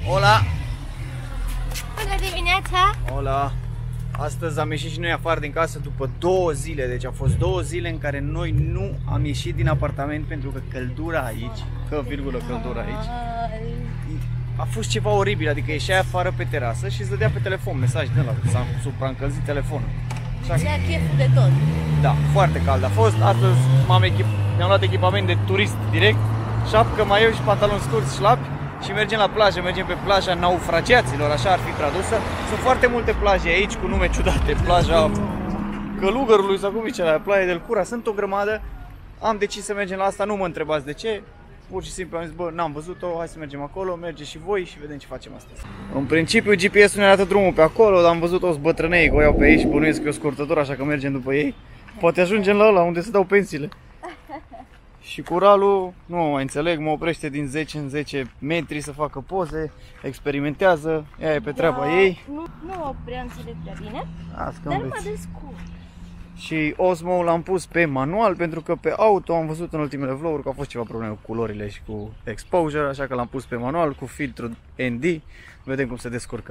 Hola! Bună dimineața! Hola! Astăzi am ieșit și noi afară din casă după 2 zile, deci au fost 2 zile în care noi nu am ieșit din apartament pentru că căldura aici, căldura aici, a fost ceva oribil, adică ieșeai afară pe terasă și îți dădea pe telefon mesaj de ăla, s-a supraîncălzit telefonul. Ia cheful de tot. Da, foarte cald a fost. Astăzi mi-am luat echipament de turist direct, șapcă, maieu și pantaloni scurți, șlapi și mergem la plajă, mergem pe plaja naufragiaților, așa ar fi tradusă. Sunt foarte multe plaje aici cu nume ciudate, plaja Călugărului sau cum e celălalt, Playa del Cura, sunt o grămadă. Am decis să mergem la asta, nu mă întrebați de ce. Pur și simplu am zis, bă, n-am văzut-o, hai să mergem acolo, mergeți și voi și vedem ce facem astăzi. În principiu GPS-ul ne arată drumul pe acolo, dar am văzut toți bătrânei că o iau pe ei și bănuiesc că e o scurtătură, așa că mergem după ei. Poate ajungem la ăla unde se dau pensiile. Și curalul, nu mă mai înțeleg, mă oprește din 10 în 10 metri să facă poze, experimentează, ea e pe treaba ei. Nu prea înțeleg prea bine, dar mă descurc. Și Osmo l-am pus pe manual pentru că pe auto am văzut în ultimele vloguri că au fost ceva probleme cu culorile și cu exposure, așa că l-am pus pe manual cu filtru ND, vedem cum se descurcă.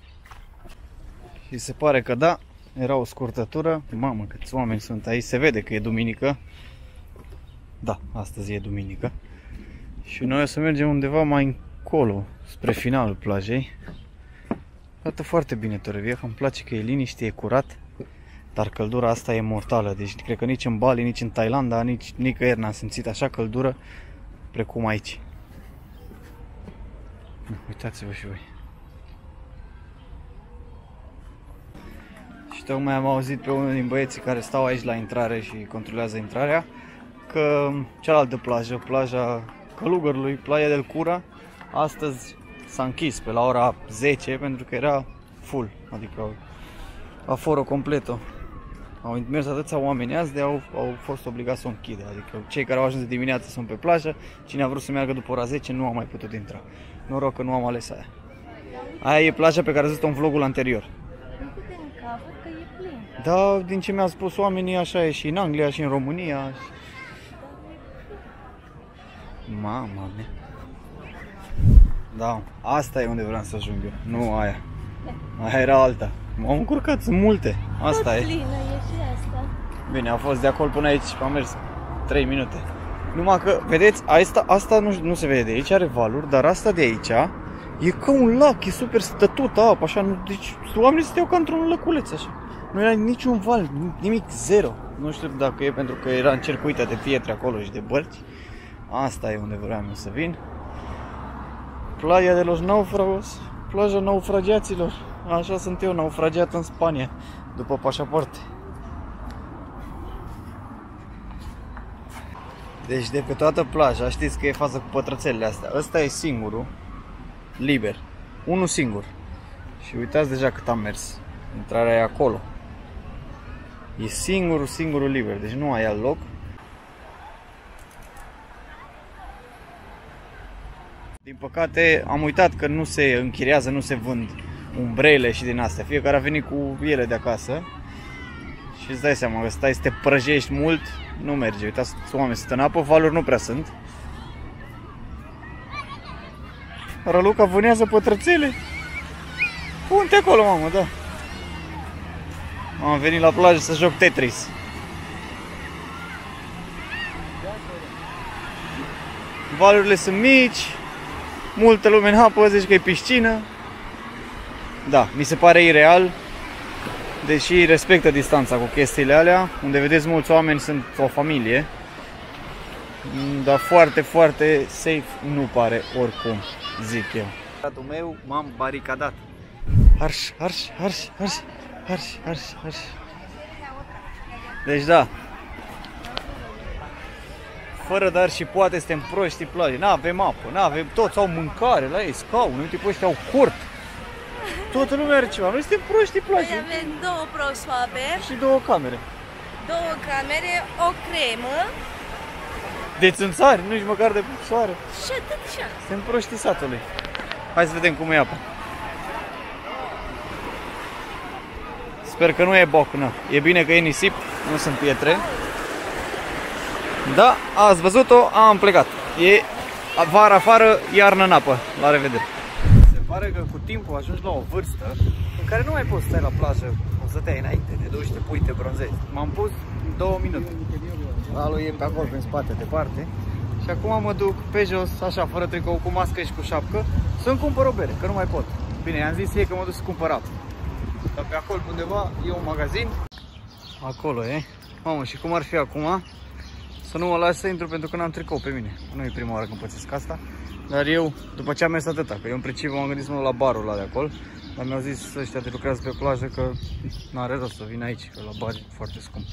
Și se pare că da, era o scurtătură. Mamă, câți oameni sunt aici, se vede că e duminică. Da, astăzi e duminică. Și noi o să mergem undeva mai încolo, spre finalul plajei. Arată foarte bine Torrevieja, îmi place că e liniște, e curat. Dar căldura asta e mortală, deci cred că nici în Bali, nici în Thailanda, nici nicăieri n-am simțit așa căldură precum aici. Uitați-vă și voi. Și tocmai am auzit pe unul din băieții care stau aici la intrare și controlează intrarea că cealaltă plajă, plaja Călugărului, Playa del Cura, astăzi s-a închis pe la ora 10 pentru că era full, adică aforă completă. Au mers atâția oameni azi de au fost obligați să o închide, adică cei care au ajuns de dimineață sunt pe plajă, cine a vrut să meargă după ora 10 nu a mai putut intra. Noroc că nu am ales aia. Aia e plaja pe care ați văzut-o în vlogul anterior. Da, din ce mi-au spus oamenii, așa e și în Anglia și în România. Mama mea. Da, asta e unde vreau să ajung eu, nu aia. Aia era alta. M-am încurcat, sunt multe. Asta e. Plină, e și asta. Bine, a fost de acolo până aici, am mers 3 minute. Numai că, vedeți, asta nu se vede de aici, are valuri, dar asta de aici e ca un lac, e super stătută apa, așa, deci oamenii stăteau ca într-un lăculeț, așa. Nu era niciun val, nimic, zero. Nu știu dacă e pentru că era încercuită de pietre acolo și de bărci. Asta e unde vreau să vin. Playa de los Naufragos, plaja naufragiaților. Așa sunt eu, naufragiat în Spania, după pașaport. Deci de pe toată plaja, știți că e fază cu pătrățelele astea. Ăsta e singurul, liber, unul singur. Și uitați deja cât am mers. Intrarea e acolo. E singurul liber, deci nu ai alt loc. Din păcate am uitat că nu se închiriază, nu se vând umbrele și din astea. Fiecare a venit cu ele de acasă. Și îți dai seama că stai să te prăjești mult, nu merge. Uitați, oameni sunt în apă, valuri nu prea sunt. Răluca vânează pătrățele. Punte acolo, mamă, da. Am venit la plajă să joc Tetris. Valurile sunt mici, multă lume în apă, zici că e piscină. Da, mi se pare ireal, deși respectă distanța cu chestiile alea. Unde vedeți mulți oameni sunt o familie. Dar foarte, foarte safe nu pare oricum, zic eu. Ratul meu m-am baricadat. Arș. Deci da, fără dar și poate suntem proștii plajei. N-avem apă, n-avem, toți au mâncare la ei, scaune, uite pe ăștia au cort. Toată lumea are ceva, noi suntem proștii plajei. Noi avem 2 prosoape și 2 camere. 2 camere, o cremă. De țânțari, nici măcar de soare. Și atât așa. Suntem proștii satului. Hai să vedem cum e apa. Sper că nu e bocnă. E bine că e nisip, nu sunt pietre. Da, ați văzut-o, am plecat. E vara afară, iarnă în apă. La revedere. Se pare că cu timpul ajungi la o vârstă în care nu mai poți stai la plajă, o să te ai înainte, te duci, te pui, te bronzezi. M-am pus 2 minute. Alu e pe acolo, prin spate, departe. Și acum mă duc pe jos, așa, fără tricou, cu mască și cu șapcă, să-mi cumpăr o bere, că nu mai pot. Bine, i-am zis ei că mă duc să cumpăr apă. Dar pe acolo undeva e un magazin. Acolo e. Mamă, și cum ar fi acum să nu mă las să intru pentru că n-am tricou pe mine. Nu e prima oară când pățesc asta. Dar eu, după ce am mers atâta, că eu în principiu m-am gândit să mă duc la barul ăla de acolo. Dar mi-au zis ăștia de lucrează pe plajă că n-are rost să vin aici, că la bar e foarte scump.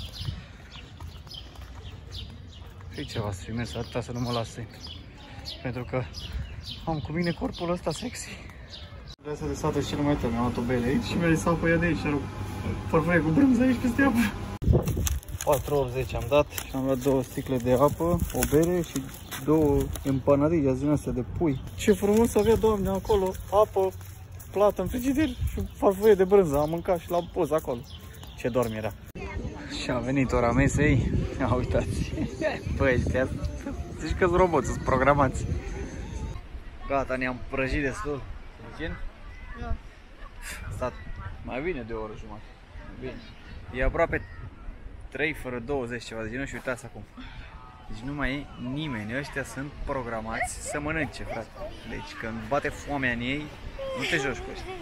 Și ceva să fi mers atâta să nu mă las să intru. Pentru că am cu mine corpul ăsta sexy. De asta de sată și cel mai tare, mi-am luat o bere aici și mi-a zis apă ea de aici și are o farfurie cu brânză aici peste apă. 4,80 am dat și am luat 2 sticle de apă, o bere și 2 empanadillas din astea de pui. Ce frumos avea, Doamne, acolo, apă, plată în frigider și farfurie de brânză. Am mâncat și la poz acolo. Ce dorm era. Și a venit ora mesei. Ia uitați. Băi, ăștia, zici că-s roboți, sunt programați. Gata, ne-am prăjit destul. Puțin? Nu. A stat mai bine de o oră jumătate. Bine. E aproape 3 fără 20 ceva de genul și uitați acum. Deci nu mai e nimeni, ăștia sunt programați să mănânce, frate. Deci când bate foamea în ei, nu te joci cu ăștia.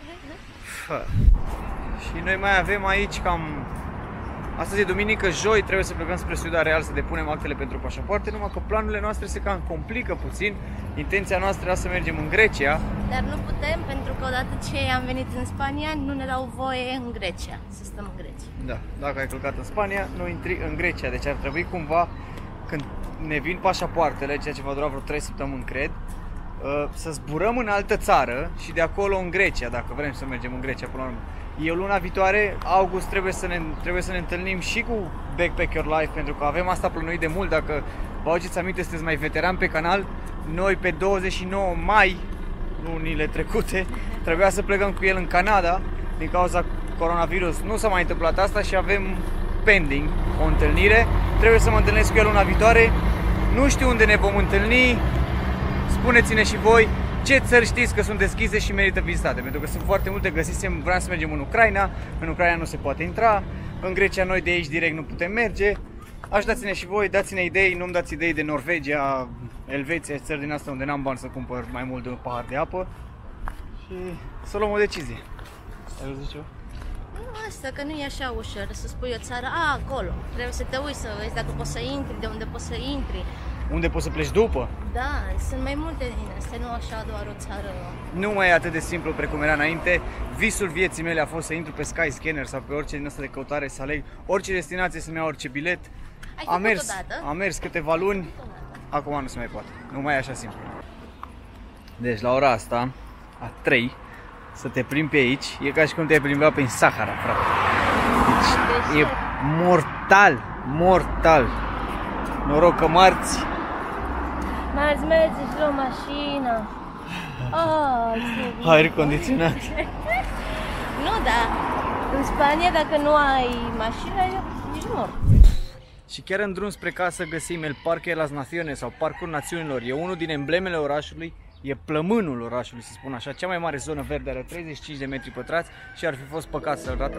Și noi mai avem aici cam... Astăzi e duminică, joi trebuie să plecăm spre Ciudad Real să depunem actele pentru pașapoarte, numai că planurile noastre se cam complică puțin. Intenția noastră era să mergem în Grecia. Dar nu putem pentru că odată ce am venit în Spania nu ne dau voie în Grecia, să stăm în Grecia. Da, dacă ai călcat în Spania, nu intri în Grecia, deci ar trebui cumva, când ne vin pașapoartele, ceea ce va dura vreo 3 săptămâni, cred, să zburăm în altă țară și de acolo în Grecia, dacă vrem să mergem în Grecia până la urmă. Eu luna viitoare, august, trebuie să ne întâlnim și cu Backpack Your Life, pentru că avem asta plănuit de mult. Dacă vă aduceți aminte, sunteți mai veterani pe canal, noi pe 29 mai, lunile trecute, trebuia să plecăm cu el în Canada. Din cauza coronavirus nu s-a mai întâmplat asta și avem pending o întâlnire. Trebuie să mă întâlnesc cu el luna viitoare. Nu știu unde ne vom întâlni. Spuneți-ne și voi ce țări știți că sunt deschise și merită vizitate, pentru că sunt foarte multe. Găsisem, vreau să mergem în Ucraina nu se poate intra, în Grecia noi de aici direct nu putem merge. Ajutați-ne și voi, dați-ne idei, nu-mi dați idei de Norvegia, Elveția, țări din asta unde n-am bani să cumpăr mai mult de un pahar de apă și să luăm o decizie. Ai văzut ceva? Nu, asta că nu e așa ușor să spui o țară, acolo, trebuie să te uiți să vezi dacă poți să intri, de unde poți să intri. Unde poți să pleci după? Da, sunt mai multe din astea, nu așa doar o țară. Nu mai e atât de simplu precum era înainte. Visul vieții mele a fost să intru pe Skyscanner sau pe orice din asta de căutare, să aleg orice destinație, să-mi iau orice bilet. Am mers câteva luni, acum nu se mai poate. Nu mai e așa simplu. Deci la ora asta, a 3, să te plimbi pe aici, e ca și cum te-ai plimbat prin Sahara, frate. Deci e mortal, mortal. Noroc că marți mergi și la o mașină. Aer condiționat. Nu, da. În Spania, dacă nu ai mașină, nici mor. Și chiar în drum spre casă găsim El Parque de las Naciones sau Parcul Națiunilor. E unul din emblemele orașului, e plămânul orașului, să spun așa. Cea mai mare zonă verde, are 35 de metri pătrați și ar fi fost păcat să-l ratăm.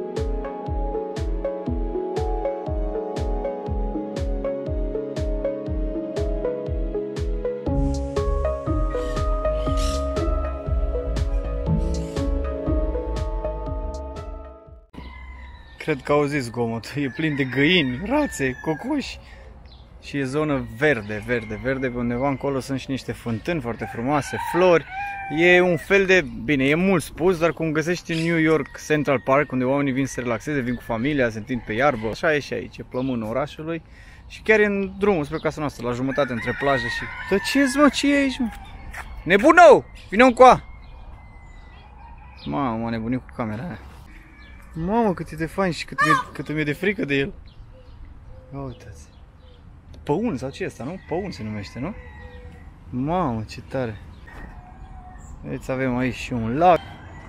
Cred că auziți zgomotul, e plin de găini, rațe, cocoși și e zonă verde, verde, pe undeva încolo sunt și niște fântâni foarte frumoase, flori. E un fel de, bine, e mult spus, dar cum găsești în New York Central Park, unde oamenii vin să se relaxeze, vin cu familia, se întind pe iarbă, așa e și aici, e plămânul orașului și chiar e în drumul spre casa noastră, la jumătate între plajă și... Tăceți, mă, ce e aici, mă? Nebunou! Vino încoa! Mamă, m-a nebunit cu camera aia. Mamă, cât e de fain și cât mi-e de frică de el. Ia uitați. Păun sau ce e asta, nu? Păun se numește, nu? Mamă, ce tare. Vedeți, avem aici și un lac.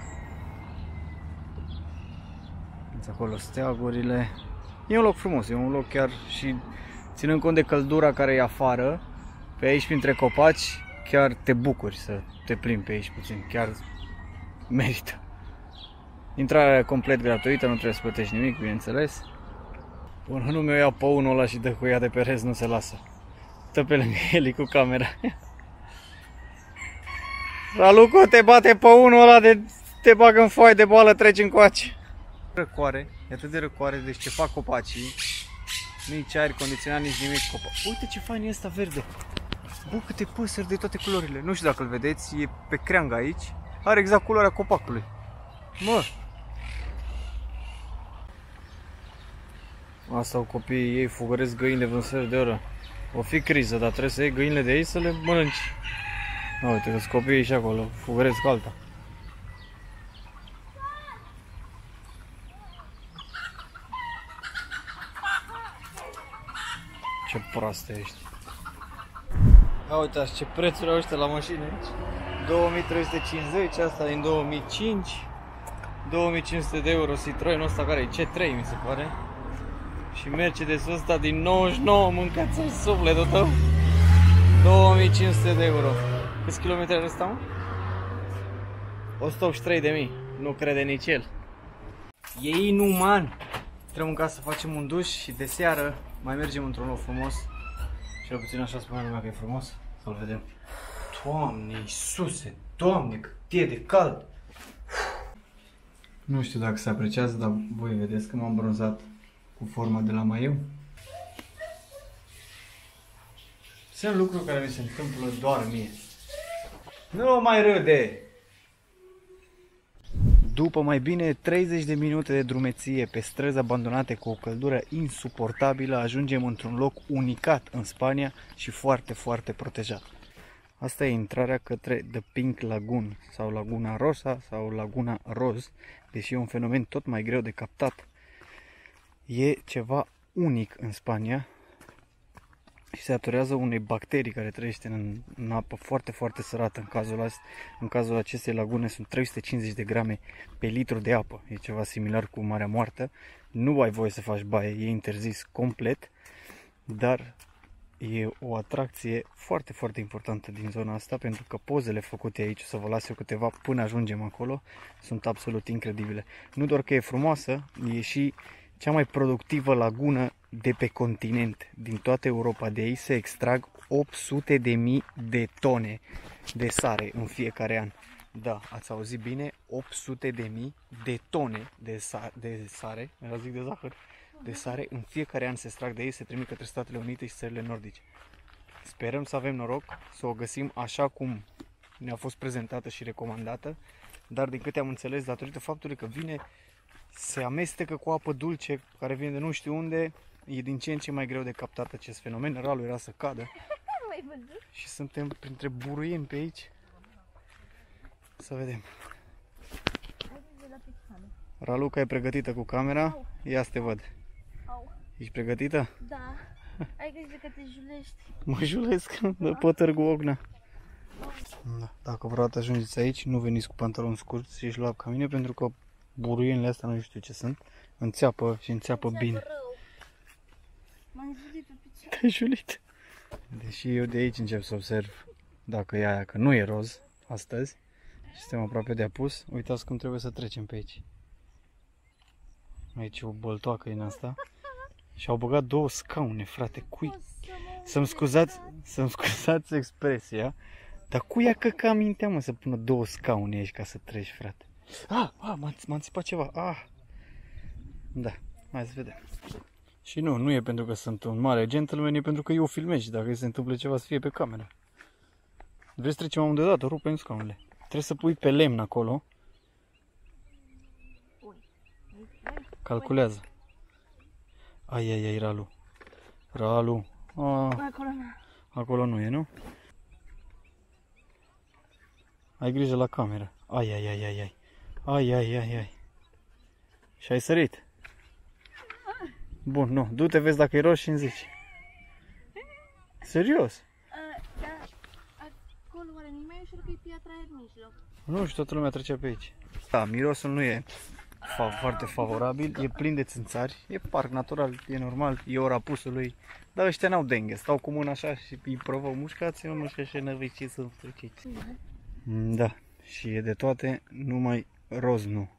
Vedeți acolo steagurile. E un loc frumos, e un loc chiar și ținând cont de căldura care e afară, pe aici printre copaci, chiar te bucuri să te plimbi pe aici puțin, chiar merită. Intrarea complet gratuită, nu trebuie să plătești nimic, bineînțeles. Până nu mi-o ia pe unul ăla și dă cu ea de pe rez, nu se lasă. Stă pe lângă el cu camera. Raluco, te bate pe unul ăla de... te bagă în foaie de boală, treci încoace. Răcoare, e atât de răcoare, deci ce fac copacii. Nici aer condiționat, nici nimic. Uite ce fain e ăsta verde. Bă, câte păsări de toate culorile. Nu știu dacă îl vedeți, e pe creangă aici. Are exact culoarea copacului. Mă! Asta au copiii, ei fugăresc găini de vreun sfert de oră. O fi criză, dar trebuie să iei găinile de aici să le mănânci. Uite că sunt copiii și acolo, fugăresc alta. Ce proastă ești. Ia uitați ce prețuri au ăștia la mașini aici. 2350, asta din 2005. 2500 de euro Citroen ăsta care e C3 mi se pare. Și Mercedes-ul ăsta din 99, mâncați în sufletul tău. 2500 de euro. Câți kilometri are ăsta, mă? 183.000, nu crede nici el. E inuman. Trebuie în casă să facem un duș și de seară mai mergem într-un loc frumos. Cel puțin așa spune lumea că e frumos. Să-l vedem. Doamne Iisuse, Doamne, cât e de cald. Nu știu dacă se apreciază, dar voi vedeți că m-am bronzat cu forma de la maieu. Sunt lucruri care mi se întâmplă doar mie. Nu mai râde! După mai bine 30 de minute de drumeție pe străzi abandonate cu o căldură insuportabilă, ajungem într-un loc unicat în Spania și foarte, foarte protejat. Asta e intrarea către The Pink Lagoon sau Laguna Rosa sau Laguna Roz, deși e un fenomen tot mai greu de captat. E ceva unic în Spania și se datorează unei bacterii care trăiește în apă foarte, foarte sărată. În cazul acestei lagune sunt 350 de grame pe litru de apă. E ceva similar cu Marea Moartă. Nu ai voie să faci baie, e interzis complet, dar e o atracție foarte, foarte importantă din zona asta, pentru că pozele făcute aici, o să vă las eu câteva până ajungem acolo, sunt absolut incredibile. Nu doar că e frumoasă, e și cea mai productivă lagună de pe continent. Din toată Europa de aici se extrag 800.000 de tone de sare în fiecare an. Da, ați auzit bine, 800.000 de tone de sare, zic de zahăr, de sare în fiecare an se extrag de ei, se trimit către Statele Unite și țările nordice. Sperăm să avem noroc, să o găsim așa cum ne-a fost prezentată și recomandată, dar din câte am înțeles, datorită faptului că vine, se amestecă cu apă dulce care vine de nu știu unde, e din ce în ce mai greu de captat acest fenomen. Ralu era să cadă și suntem printre buruieni pe aici. Să vedem. Raluca e pregătită cu camera, ia să te văd. Ești pregătită? Da. Ai grijă că te julești. Mă julesc, dă pe Târgu Ocna. Da, dacă vreodată ajungeți aici, nu veniți cu pantaloni scurți și șlap ca mine, pentru că buruienile astea nu știu ce sunt. Înțeapă și înțeapă bine. M-am julit pe picior. Te-ai julit? Deși eu de aici încep să observ dacă e aia, că nu e roz astăzi. Și suntem aproape de apus. Uitați cum trebuie să trecem pe aici. Aici e o boltoacă în asta. Și au băgat două scaune, frate. Cui? Să-mi scuzați expresia, dar cui a căcat mintea, mă, să pună două scaune aici ca să treci, frate? M-a înțipat ceva. Da, hai să vedem. Și nu e pentru că sunt un mare gentleman, e pentru că eu filmez și dacă se întâmplă ceva să fie pe cameră. Vrei să trecem amândoi deodată, rupem scaunele. Trebuie să pui pe lemn acolo. Calculează. Ai, Ralu. Ralu. Acolo nu e, nu? Ai grijă la cameră. Ai. Și ai sărit. Bun, nu. Du-te, vezi dacă e roșu și îmi zici. Serios? Acolo oare nu mai ușor că e piatra aia în mijloc? Nu știu, toată lumea trecea pe aici. Da, mirosul nu e foarte favorabil, e plin de țânțari, e parc natural, e normal, e ora pusului, dar ăștia n-au dengue, stau cu mâna așa și îi provă, mușcați-mă, nu știu ce năviciți, sunt fericiți. Da, și e de toate, numai roz nu.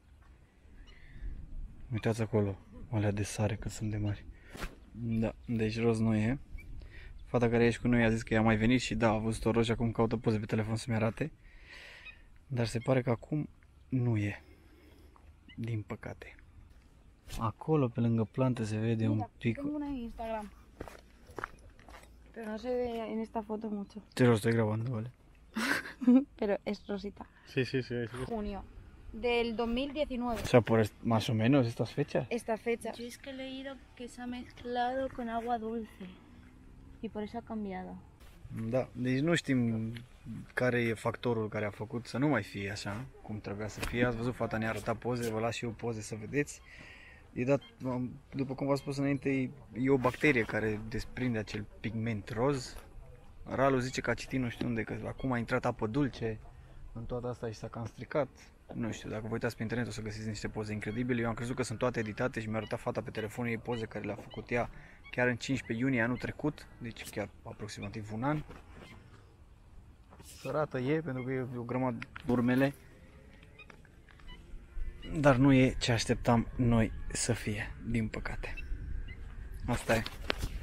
Uitați acolo, alea de sare cât sunt de mari. Da, deci roz nu e. Fata care ești cu noi a zis că ea a mai venit și da, a văzut o roz și acum caută poze pe telefon să-mi arate. Dar se pare că acum nu e. Din păcate. Acolo, pe lângă plantă, se vede un pic... Tengo una en Instagram. Pero no se ve en esta foto mucho. Ce roz estoy grabando, vale? Pero es rosita. Sí, sí, sí. Junio. Del 2019. O sea, por más o menos estas fechas. Esta fecha. Yo es que he leído que se ha mezclado con agua dulce y por eso ha cambiado. Da, deci nu știm care e factorul care a făcut să nu mai fie așa cum trebuia să fie. Ați văzut, fata ne-a arătat poze, vă las și eu poze să vedeți. E dat, după cum v-am spus înainte, e o bacterie care desprinde acel pigment roz. Ralu zice că a citit nu știu unde, că acum a intrat apă dulce în toată asta și s-a cam stricat. Nu știu, dacă vă uitați pe internet o să găsiți niște poze incredibile. Eu am crezut că sunt toate editate și mi-a arătat fata pe telefonul ei poze care le-a făcut ea chiar în 15 iunie anul trecut, deci chiar aproximativ un an. Sărată e, pentru că e o grămadă de urmele, dar nu e ce așteptam noi să fie, din păcate. Asta e.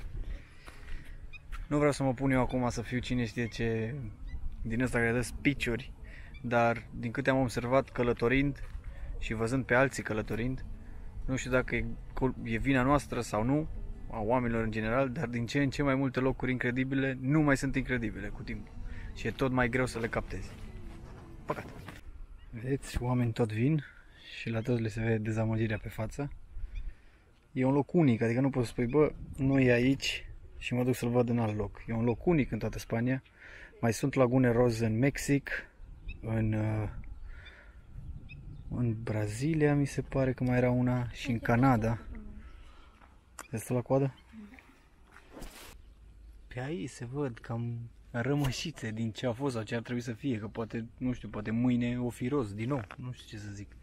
Nu vreau să mă pun eu acum să fiu cine știe ce din ăsta care dă speech-uri, dar din câte am observat călătorind și văzând pe alții călătorind, nu știu dacă e vina noastră sau nu, a oamenilor în general, dar din ce în ce mai multe locuri incredibile nu mai sunt incredibile cu timpul și e tot mai greu să le captezi. Păcat. Vedeți, oameni tot vin și la toți le se vede dezamăgirea pe față. E un loc unic, adică nu poți să spui, bă, nu e aici și mă duc să-l văd în alt loc. E un loc unic în toată Spania. Mai sunt lagune roz în Mexic, în Brazilia mi se pare că mai era una și în Canada. Este la coadă? Pe aici se văd cam rămășițe din ce a fost sau ce ar trebui să fie, că poate, nu știu, poate mâine o fi roz din nou, nu știu ce să zic.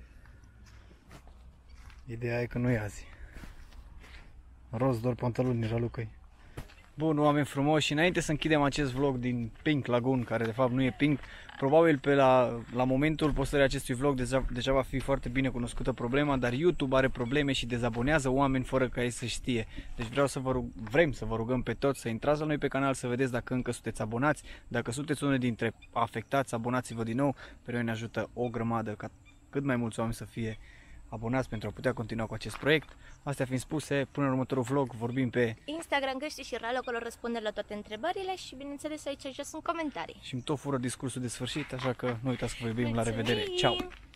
Ideea e că nu e azi. Roz doar pantaloni, Ralucăi. Bun, oameni frumoși, și înainte să închidem acest vlog din Pink Lagoon, care de fapt nu e pink, probabil pe la momentul postării acestui vlog deja va fi foarte bine cunoscută problema, dar YouTube are probleme și dezabonează oameni fără ca ei să știe. Deci vrem să vă rugăm pe toți să intrați la noi pe canal, să vedeți dacă încă sunteți abonați. Dacă sunteți unul dintre afectați, abonați-vă din nou, pe noi ne ajută o grămadă ca cât mai mulți oameni să fie abonați pentru a putea continua cu acest proiect. Astea fiind spuse, până în următorul vlog vorbim pe Instagram, Cristi și Ralu, acolo răspunde la toate întrebările și bineînțeles aici jos sunt comentarii. și îmi tot fură discursul de sfârșit, așa că nu uitați că vă iubim, la revedere, ceau!